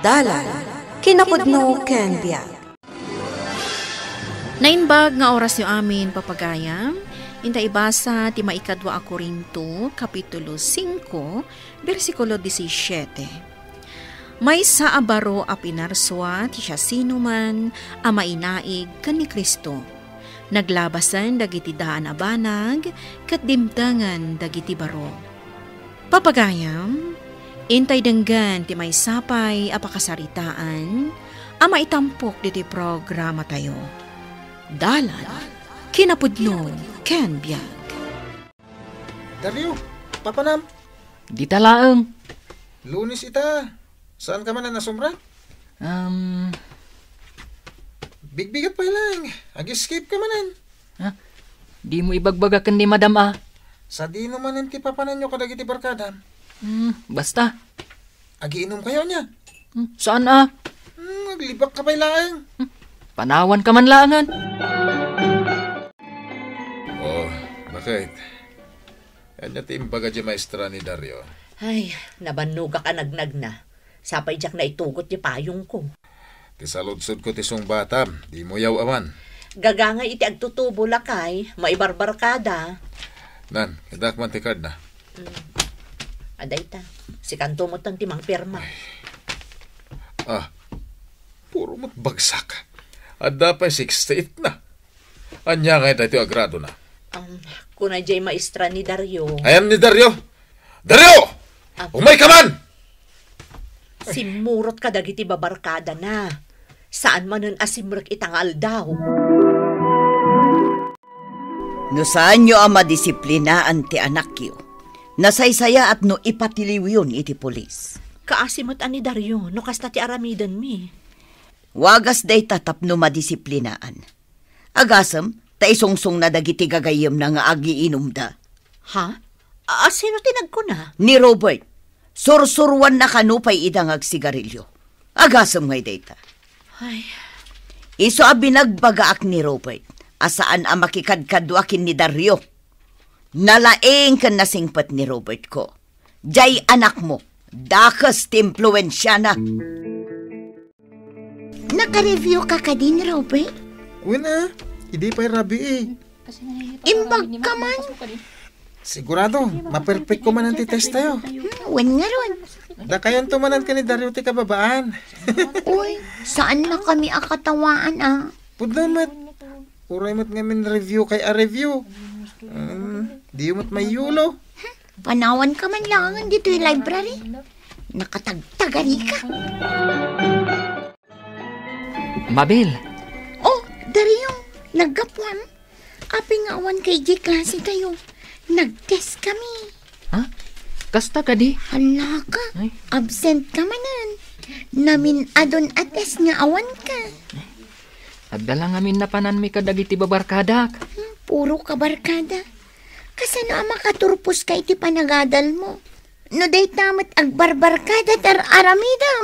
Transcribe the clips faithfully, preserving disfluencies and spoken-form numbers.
Dalan, kinapudno ken biag. Nainbag nga oras yung amin papagayam, inta ibasa ti maikadwa a Korinto, Kapitulo five, versikulo seventeen. May sa abaro a pinarswa ti siya sinuman a mainaig ken ni Kristo. Naglabasan dagiti daan a banag ket dimtangan dagiti baro. Papagayam, intay denggan ti may sapay a pakasaritaan a maitampok diti programa tayo. Dalan, kinapudno ken biag. Dario, papanam. Di talaeng. Lunis ita. Saan ka man na nasumra? Um, Bigbigat pa lang. Ag-escape ka manan. ha? Di mo ibagbagakan ni madam ah. Sa di naman ti papanan nyo kadagiti barkada. Hmm, basta. Agi-inom kayo niya. Hmm, saan ah? Hmm, aglibak ka pa lang. Panawan ka man langan. Oh, bakit? Yan niya ti imbaga di maestra ni Dario. Ay, nabanuga ka nagnag na. Sapay jak na itugot ni payong ko. Ti saludsod ko ti sung bata, di mo yaw aman. Gaganga iti agtutubo lakay, maibarbarkada. Nan, kadak man ti card na. Mm. Aday ta, si kanto mo tan timang pirma. Ah, puro mo't bagsak. At dapat sixty-eight na. Anya nga ito agrado na. Um, kuna jay maestra ni Dario. Ayan ni Dario! Dario! Ah. Umay ka man! Simurot ka dagiti babarkada na. Saan man nun asimrek itangal daw. No saan nyo ang madisiplinaan ti anak yo? Nasaysaya at no ipatiliw yun iti polis. Kaasimot ani Dario, no kasta ti aramidan mi. Wagas day tatap no madisiplinaan. Agasam, taisungsong na dagiti gagayem na nga agiinom da. Ha? Ah, sino tinag ko na? Ni Robert, sursurwan na kanupay idang agsigarilyo. Agasam ngay data. Ay, Iso a binagbagaak ni Robert, asaan a makikadkadwakin ni Dario. Nalaeng kan nasingpat ni Robert ko. Jay anak mo, dakas timpluensya na. Naka-review ka ka din, Robert? Wina, hindi pa'y rabi eh. Imbag ka man. Sigurado, maperfect ko man ang titest tayo. Hmm, wen nga ron. Da kayan tumanan ka ni Dario ti kababaan. Uy, saan na kami akatawaan ah? Pudamat. Uray mat ngamin review kay a review. Um, di mat may yulo. Panawan ka man lang dito yung library. Nakatagtagari ka. Mabel, Oh, Dario, naggapuan. Api nga awan kay J klase tayo. Nag-test kami. ha? Kasta ka di? Hala ka, Ay. absent ka manan. Namin adon ates nga awan ka. Agdala ngamin na panan mi kadagiti babarkadak. Hmm, puro ka barkada. Kasano ang makaturpos ka iti panagadal mo? No day tamat agbarbarkada tar aramidam.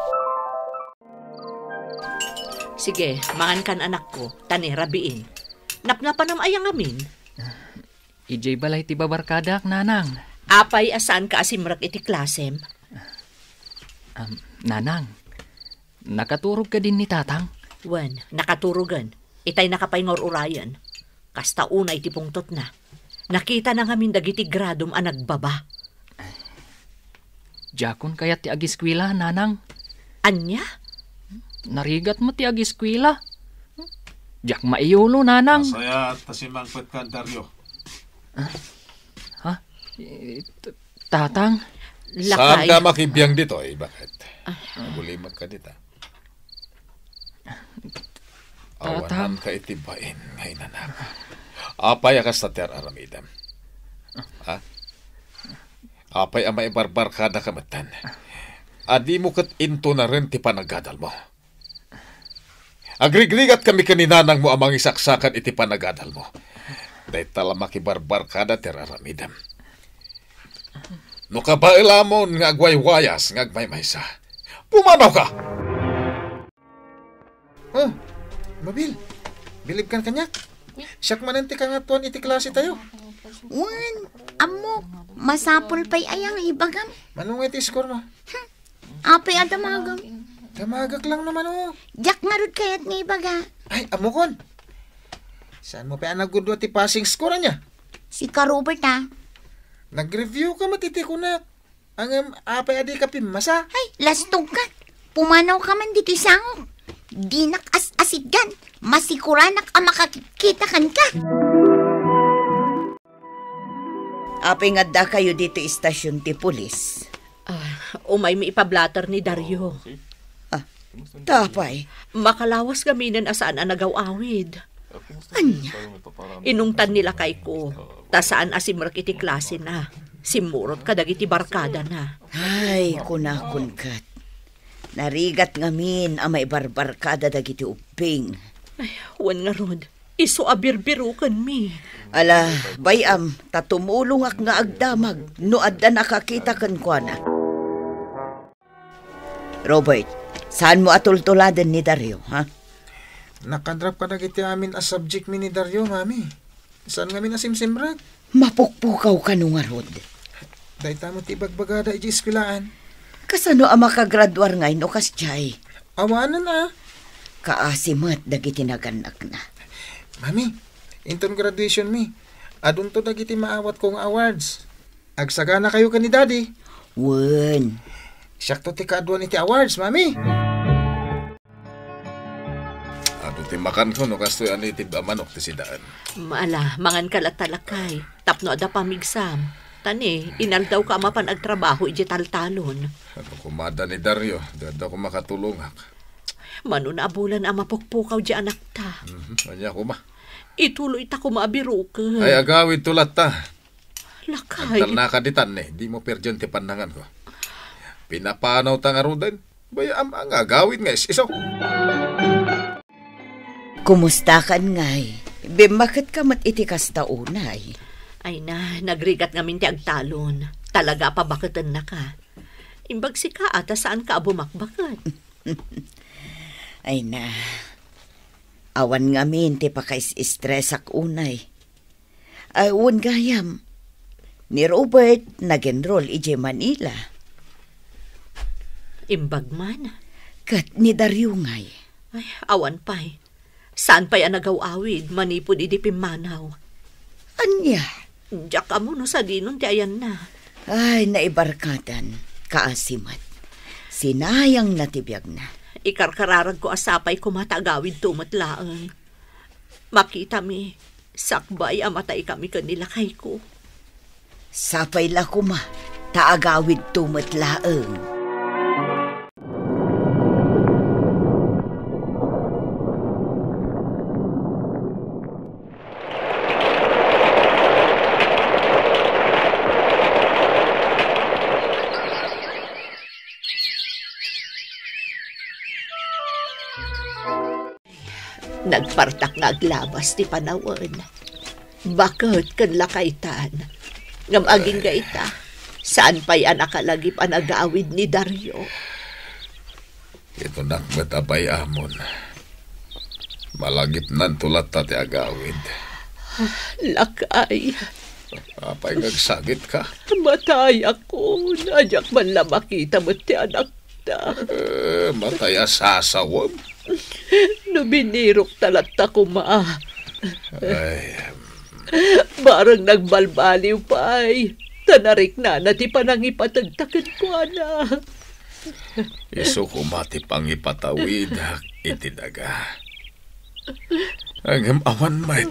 sige, mangan kan anak ko, tani rabiin. Napnapan am ayang amin. Ijay balay ti babarkadak, nanang. Apay asaan ka asimrek iti klasem. Um, nanang, nakaturog ka din ni tatang? Wen, nakaturugan. Itay nakapaingor urayan. Kasta unay ti pungtot na. Nakita na ngamin dagiti gradum a nagbaba. Jakon kaya ti agiskwila, nanang. Anya? Narigat mo ti agiskwila. Jak maiyulo, nanang. Masaya at tasimangpet ka, Dario. Ha? Eh, t- Tatang? Saan Lakay. ka makibiyang dito eh? Bakit? Nagulimat ka dito. Awanan ka itibain ngayon anak. Apay akas na ter aramidam. Ha? Apay amay barbar ka na kamatan. Adi mo kat into na rin ti panagadal mo. Agrigrigat kami kaninanang mo amang isaksakan iti panagadal mo. Dahil tala makibarbar ka na ter aramidam. No kabailamon nga agwaywayas nga agmaymaysa. Pumanaw ka! Oh, Mabil, bilib kan kanyak. Siyak mananti ka nga tuwan iti klase tayo. Wan, amo, masapol pa'y ayang ibagam. Manong iti score mo? Apay adamagam. Kamagak lang naman oh. Jak nga rod kayat nga ibaga. Ay, amukon. Saan mo pa nagudwa ti passing score niya? Si ka Robert ha. Nag-review ka matiti ko na. Ang um, apay adi ka pimasa. Ay, lastog ka. Pumanaw ka man dito isangok. Di nak-as-asid gan. Masikuranak ang makakita kan ka. Apay nga da kayo dito istasyon ti pulis. Ah, umay may ipablatter ni Dario. Tapay. Makalawas gaminan asaan ang nagaw-awid. Anya? Inungtan nila kay ko. Tasaan asimrak iti klase na. Simurot kadag iti barkada na. Ay, kunakunkat. Narigat ngamin ang may barbarkada dagiti uping. Ay, wan nga rod. Iso abirbirukan mi. Ala, bayam, tatumulong ak nga agdamag, no adda nakakita kan kwa na. Robert, saan mo atultuladan ni Dario, ha? Nakadrap ka na kiti amin as subject mi ni Dario, mami. Saan nga minasimsimrag? Mapukpukaw ka nung arod. Dahil tamo ti bagbagada iji eskwilaan. Kasano ang makagradwar ngay no kasjay? Awanan ah. Kaasimat dagiti naganak na. Mami, inton graduation mi. Adun to dagiti maawat kong awards. Agsagana kayo ka ni Daddy. Wen. Sakto ti kaadwan iti awards, mami. Ado ti makan ko no kastoy ano iti manok ti sidaan. Maala, mangan kalatalakay. Tapno ada pamigsam. Tani, inaldaw ka mapan agtrabaho iti taltalon. Ano kumada ni Dario, dada ko makatulungak. Mano na abulan ang mapukpukaw di anak ta. Mm-hmm. Anya ko ma. Ituloy ta ko maabiru ka. Ay agawid tulat ta. Lakay. Antal na kaditan eh, di mo perdiyon ti pandangan ko. Pinapanaw ta nga rudan. Baya am ang agawid nga isiso. Kumusta kan ngay? Bimakit ka mat itikas taunay. Ay na, nagrigat ngamin ti agtalon. Talaga pa bakatan na ka. Imbag si ka ata saan ka bumakbakat. Ay na, awan ngamin ti pakais-stress ak unay. Ay un gayam, ni Robert nag-enroll ije Manila. Imbag man. Kat ni Dario ngay. Ay, awan pa'y. Saan pa'y ang nagaw-awid, manipod idipim manaw. Anya? Diyak ka mo no sa dinon ti ayan na. Ay, naibarkadan, kaasimat. Sinayang natibiyag na. Ikarkararag ko asapay kumatagawid tumatlaang. Makita mi, sakbay amatay kami kanila kay ko. Sapay la kuma, taagawid tumatlaang. Nagpartak nga aglabas ti panawan. Bakit kan lakaitan? Ngam aging gaita, saan pa'y anakalagip ang agawid ni Dario? Ito nakmatabay amon. Malagip nan tulat ta ti agawid. Lakay. Apay nagsagit ka. Matay ako. Nadyak man lang makita mo ti anak ta. Uh, mataya sasawam. Nubinirok talat ako ma. Ay. Barang nagbalbaliw pa ay. Tanarik na na ti panang ipatagtakan ko ana. Iso kumati pang ipatawid iti daga. Ang awan mait.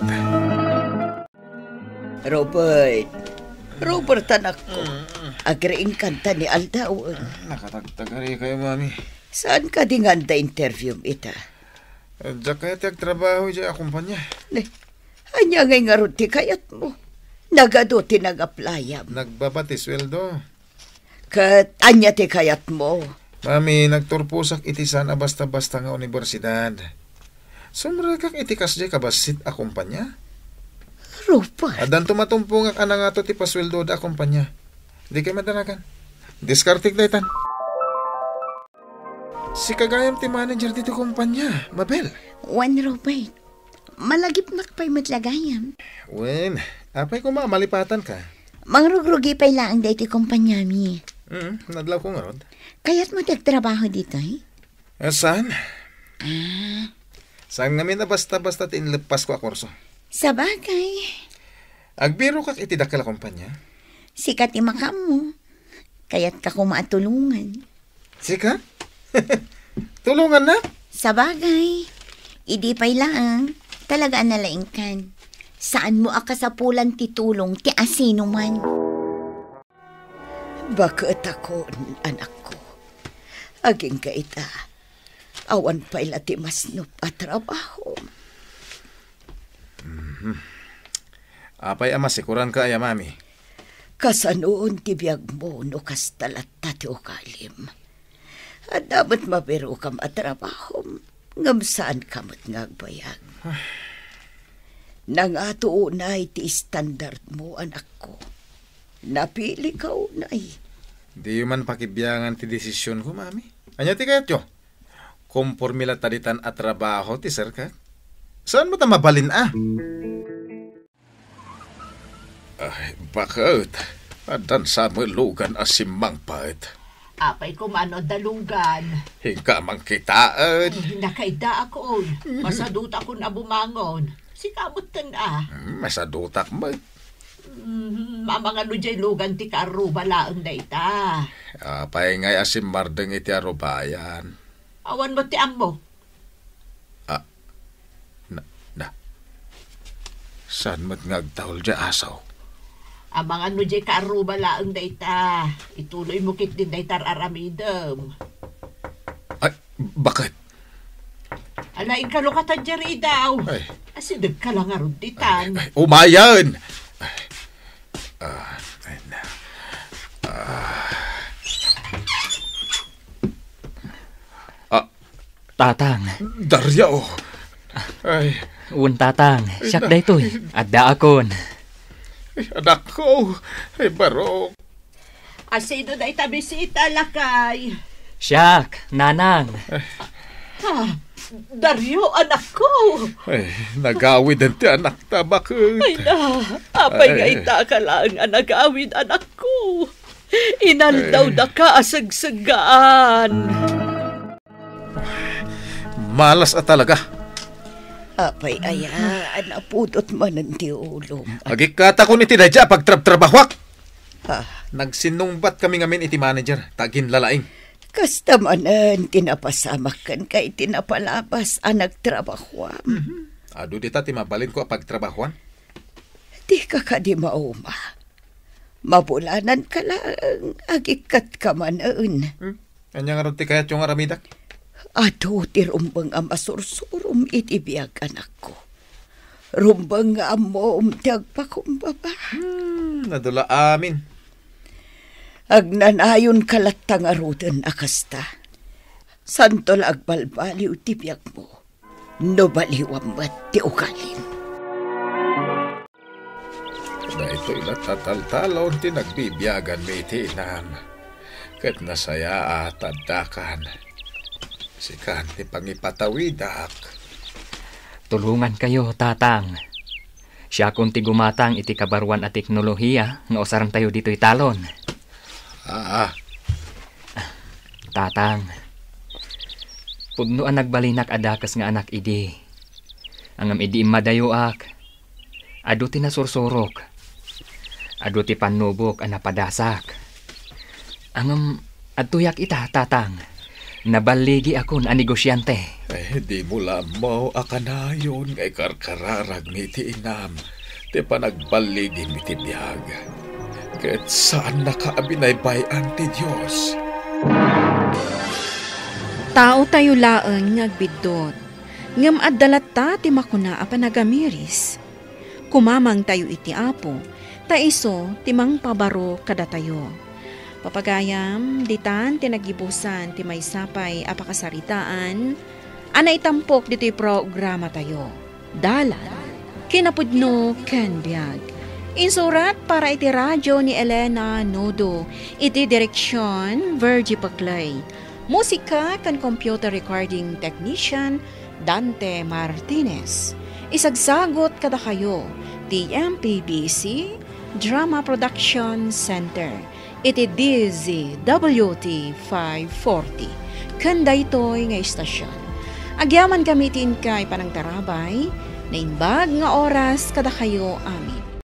Robert. Robert anak ko. Agriing kanta ni Aldaw. Nakatagtagari kayo, mami. Saan ka di nga da interview ita? Diyan kaya tiyag trabaho dyan akumpanya. Ne, anya ngay nga ruti kayat mo. Nagado ti nag-applyam. Nagbabati sweldo. Kat anya ti kayat mo. Mami, nagturpusak iti sana basta-basta nga universidad. Sumragak iti kasya kabasit akumpanya. Robert. Adan tumatumpong ak ana nga to ti pasweldo da akumpanya. Di kayo madanakan. Diskartig na itan. Si kagayam ti manager dito kumpanya, Mabel. Wan Robert, malagip nakpay matlagayam. Wen, apay ko mamalipatan ka. Mangrugrugi pa'y lang dati kumpanya mi. Hmm, nadlaw ko nga rod. Kaya't mo tagtrabaho dito eh? Saan? Saan nga na basta-basta tinlepas ko akorso? Sa bagay, Agbiro kak itidak kala kumpanya? sikat imakam mo. Kaya't ka kumatulungan. Sika? Tulungan na? Sa bagay, idi pa'y lang. Talaga nalaingkan. Saan mo akasapulan titulong ti asino man? Bakit ako, anak ko? Aging kaita. Awan pa'y lati masnup at trabaho. Mm-hmm. Apay ama, sikuran ka ay mami. Kasanoon tibiyag mo no kastalat tati ukalim. At dapat mabiro kam at trabaho. Ngam saan kamat ngagbayag. Nang ato unay ti standard mo, anak ko. Napili ka unay. Di man pakibiyangan ti desisyon ko, mami. Anya ti kayat yo? Kompormila taditan at trabaho ti sir ka? Saan mo ta mabalin ah? Ay, bakit? Adan sa malugan asimang paet. Apay kumano dalugan. Hingka mang kitaan. Nakaida ako. Masadut ako na bumangon. Si kamot ah. Masadutak mo. Mm, mamang ano dyan lugan ti karubalaang na ita. Apay ngay asim mardeng iti arubayan. Awan mo ti amo. Ah, na, na. Saan mat ngagtawal dya asaw? Amang ano dyan karubalaang na ita. Ituloy mo kit din na itar aramidem. Ay, bakit? Alaing kalukatan dyan rin daw. Ay. Asidag ka lang arun titan. Ay, ay, umayan! Ay, ah, ay, na. Ah. Ah, Tatang, Darya, oh. Ay, un tatang, siyak da ito'y. Adda akon. ay, anak ko. Ay, barok. Asino na itabisita lakay. Siyak, nanang. Ha, Daryo, anak ko. Ay, nagawid ang ti anak ta, bakit? Ay na, apay Ay. nga ita ka lang ang nagawid, anak ko. Inaldaw na ka asagsagaan. Malas at talaga. Apay ayaan, naputot man ang ti ulom. Agikata ko ni tinadya pagtrab-trabahwak. Ha, Nagsinungbat kami ngamin iti manager, tagin lalaing. kasta manan, tinapasamak kan kay tinapalabas ang nagtrabahwam. Mm-hmm. Ado dita ti mabalin ko pagtrabahuan. Di ka ka di mauma. Mabulanan ka lang, agikat ka manan. Hmm? Anya nga ron ti kayat yung aramidak? Ato ti rumbang ang masursurum iti biyag anak ko. Rumbang nga mo umtiag pa kumbaba. Hmm, nadula amin. Agnanayon kalatang arudan akasta. Santol agbalbaliw ti biyag mo. No baliwam mat ti ukalim. Na ito'y natataltalon ti nagbibiyagan mi iti inam. Kat nasaya at tadakan. Sikan ti pangipatawidak. Tulungan kayo, tatang. Siya kung ti gumatang iti kabarwan at teknolohiya nga usarang tayo dito'y talon. Ah, Tatang, pudno ang nagbalinak adakas nga anak idi. Angam idi imadayoak. Adu ti nasursurok. Adu ti panubok ang napadasak. Angam adtuyak ita, tatang. Nabaligi akon ang negosyante. eh, di mo lamaw akanayon ngay karkararag mi ti inam. Ti panagbaligin mi ti biyag. Ket saan nakaabinaybayan ti Diyos? Tao tayo laeng ngagbidot. Ngam addalat ta ti makuna a panagamiris. Kumamang tayo iti apo. Taiso timang pabaro kada tayo. Papagayam, ditan tinagibusan ti may sapay apakasaritaan. Anay tampok dito'y programa tayo. Dala, kinapudno ken biag. Insurat para iti radyo ni Elena Nodo. Iti direksyon, Virgie Paglay. Musika kan computer recording technician, Dante Martinez. Isagsagot kada kayo, T M P B C Drama Production Center. Iti D Z W T five forty. ken daytoy nga istasyon. Agyaman gamitin kay panangtarabay, na inbag nga oras kada kayo amin.